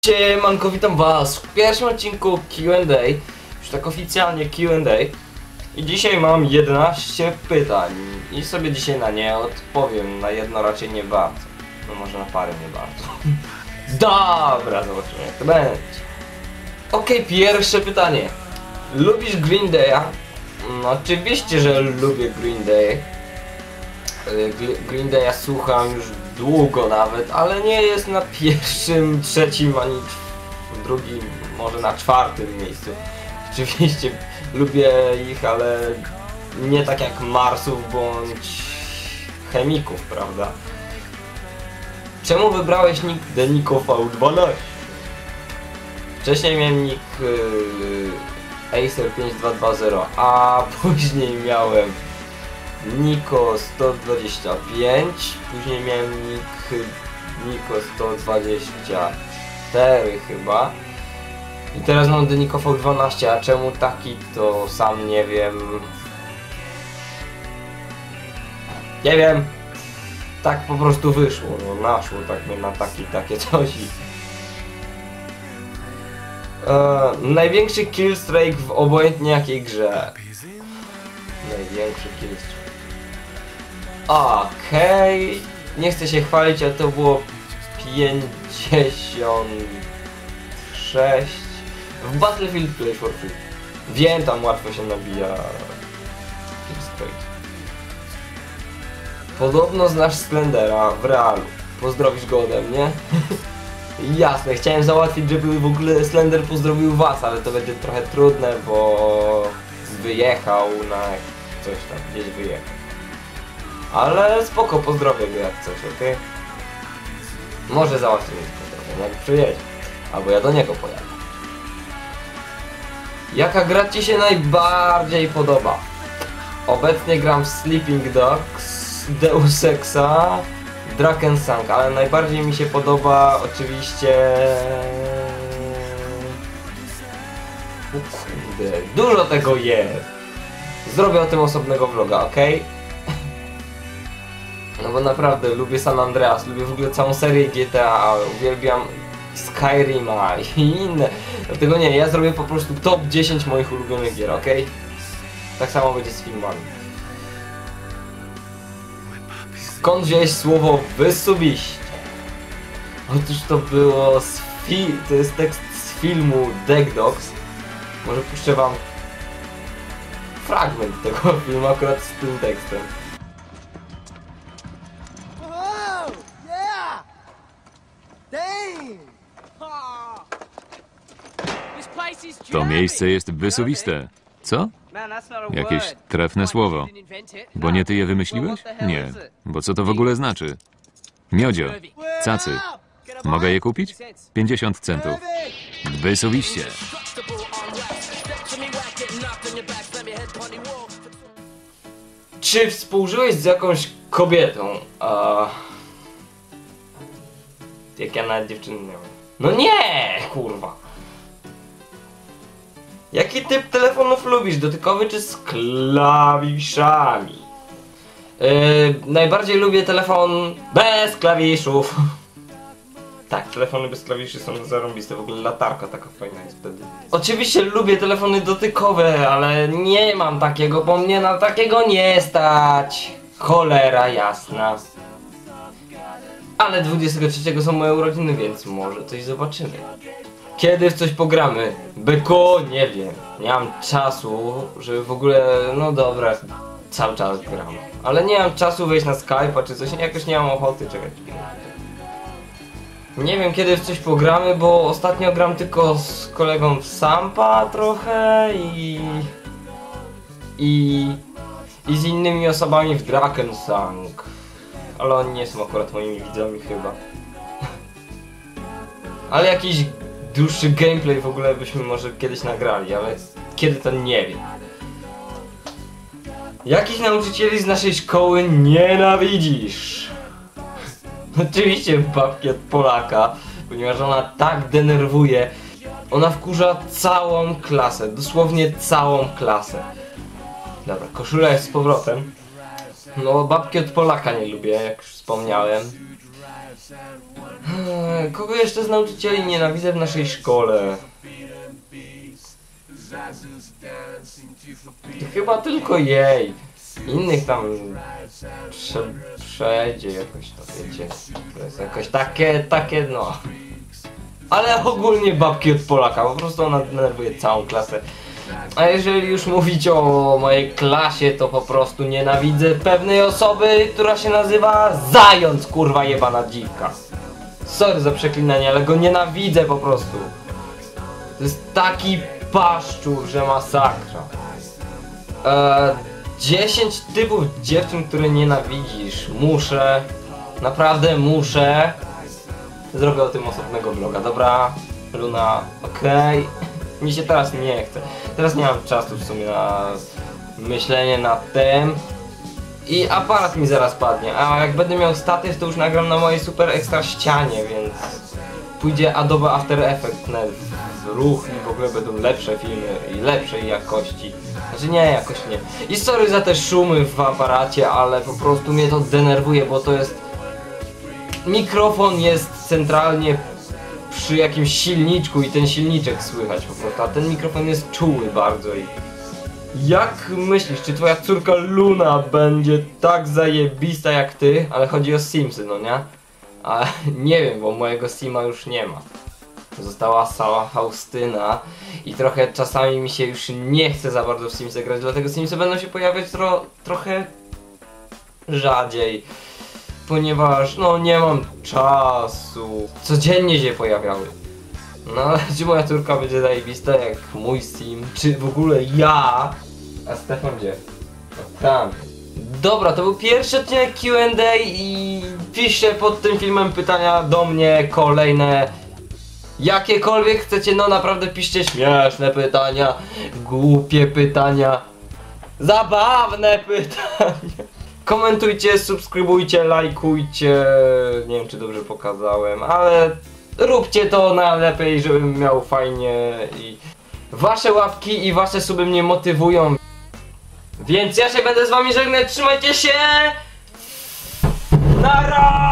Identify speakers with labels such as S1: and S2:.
S1: Siemanko, witam was w pierwszym odcinku Q&A, już tak oficjalnie Q&A. I dzisiaj mam 11 pytań i sobie dzisiaj na nie odpowiem, na jedno raczej nie bardzo. No może na parę nie bardzo. Dobra, zobaczymy jak to będzie. Okej, pierwsze pytanie. Lubisz Green Day'a? No, oczywiście, że lubię Green Day. Green Day'a słucham już długo nawet, ale nie jest na pierwszym, trzecim, ani drugim, może na czwartym miejscu. Oczywiście lubię ich, ale nie tak jak Marsów bądź Chemików, prawda? Czemu wybrałeś nick Deniko V12? Wcześniej miałem nick Acer5220, a później miałem Niko 125, później miałem Niko 124 chyba i teraz mam Deniko V12, a czemu taki to sam nie wiem. Nie wiem, tak po prostu wyszło, no naszło tak mnie na takie coś. Największy killstreak w obojętnie jakiej grze. Największy killstreak. Okej, nie chcę się chwalić, ale to było 56 w Battlefield Play for Free. Wiem, tam łatwo się nabija killstreak. Podobno znasz Slendera w realu. Pozdrowisz go ode mnie? Jasne, chciałem załatwić, żeby w ogóle Slender pozdrowił was, ale to będzie trochę trudne, bo wyjechał na coś tam, gdzieś wyjechał. Ale spoko, pozdrowię go jak coś, okej? Może załatwimy pozdrowienie, jak przyjedzie. Albo ja do niego pojadę. Jaka gra ci się najbardziej podoba? Obecnie gram w Sleeping Dogs, Deus Exa, Drakensang, ale najbardziej mi się podoba oczywiście... O kurde, dużo tego jest! Zrobię o tym osobnego vloga, okej? No bo naprawdę lubię San Andreas, lubię w ogóle całą serię GTA, uwielbiam Skyrima i inne. Dlatego nie, ja zrobię po prostu top 10 moich ulubionych gier, okej? Tak samo będzie z filmami. Skąd wziąłeś słowo wysubiście? Otóż to było to jest tekst z filmu Deck Dogs. Może puszczę wam fragment tego filmu akurat z tym tekstem.
S2: To miejsce jest wysuwiste. Co? Jakieś trefne słowo. Bo nie ty je wymyśliłeś? Nie. Bo co to w ogóle znaczy? Miodzio. Cacy. Mogę je kupić? 50 centów. Wysuwiście.
S1: Czy współżyłeś z jakąś kobietą? Jak ja nawet dziewczyny miałem. No nie, kurwa. Jaki typ telefonów lubisz? Dotykowy czy z klawiszami? Najbardziej lubię telefon bez klawiszów. Tak, telefony bez klawiszy są zarąbiste, w ogóle latarka taka fajna jest wtedy. Oczywiście lubię telefony dotykowe, ale nie mam takiego, bo mnie na takiego nie stać. Cholera jasna. Ale 23 są moje urodziny, więc może coś zobaczymy. Kiedy w coś pogramy? Byku, nie wiem. Nie mam czasu, żeby w ogóle... No dobra, cały czas gram. Ale nie mam czasu wejść na Skype'a czy coś, jakoś nie mam ochoty czekać. Nie wiem kiedy w coś pogramy, bo ostatnio gram tylko z kolegą w Sampa trochę i z innymi osobami w Drakensang. Ale oni nie są akurat moimi widzami chyba. Ale jakiś dłuższy gameplay w ogóle byśmy może kiedyś nagrali, ale kiedy to nie wiem. Jakich nauczycieli z naszej szkoły nienawidzisz? Oczywiście babki od Polaka, ponieważ ona tak denerwuje. Ona wkurza całą klasę, dosłownie całą klasę. Dobra, koszula jest z powrotem. No babki od Polaka nie lubię, jak już wspomniałem. Kogo jeszcze z nauczycieli nienawidzę w naszej szkole? Chyba tylko jej. Innych tam przejdzie jakoś, to wiecie. To jest jakoś takie no. Ale ogólnie babki od Polaka, po prostu ona denerwuje całą klasę. A jeżeli już mówić o mojej klasie, to po prostu nienawidzę pewnej osoby, która się nazywa Zając, kurwa jebana dziwka. Sorry za przeklinanie, ale go nienawidzę po prostu. To jest taki paszczur, że masakra. 10 typów dziewczyn, które nienawidzisz. Naprawdę muszę. Zrobię o tym osobnego vloga, dobra? Luna, okej. Mi się teraz nie chce. Teraz nie mam czasu w sumie na myślenie nad tym. I aparat mi zaraz padnie, a jak będę miał statyw, to już nagram na mojej super ekstra ścianie, więc pójdzie Adobe After Effects w ruch i w ogóle będą lepsze filmy i lepszej jakości. Znaczy nie, jakoś nie. I sorry za te szumy w aparacie, ale po prostu mnie to denerwuje, bo to jest... Mikrofon jest centralnie przy jakimś silniczku i ten silniczek słychać po prostu, a ten mikrofon jest czuły bardzo i... Jak myślisz, czy twoja córka Luna będzie tak zajebista jak ty? Ale chodzi o Simsy, no nie? Ale nie wiem, bo mojego Sima już nie ma. Została sama Faustyna i trochę czasami mi się już nie chce za bardzo w Simsy grać, dlatego Simsy będą się pojawiać trochę rzadziej. Ponieważ, no nie mam czasu. Codziennie się pojawiały. No ale czy moja córka będzie zajebista jak mój Sim? Czy w ogóle ja? A Stefan gdzie? No, tam. Dobra, to był pierwszy odcinek Q&A i piszcie pod tym filmem pytania do mnie kolejne. Jakiekolwiek chcecie, no naprawdę piszcie śmieszne pytania, głupie pytania, zabawne pytania. Komentujcie, subskrybujcie, lajkujcie. Nie wiem, czy dobrze pokazałem, ale róbcie to najlepiej, żebym miał fajnie i wasze łapki i wasze suby mnie motywują. Więc ja się będę z wami żegnać, trzymajcie się! Nara!